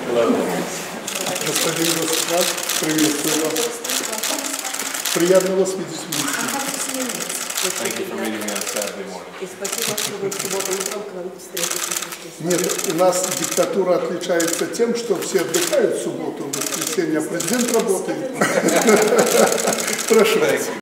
Господин Госстрат, приветствую вас. Приятно вас видеть вместе. И спасибо, что вы в субботу утром к нам встретились. Нет, у нас диктатура отличается тем, что все отдыхают в субботу, в воскресенье, а президент работает. Прошу.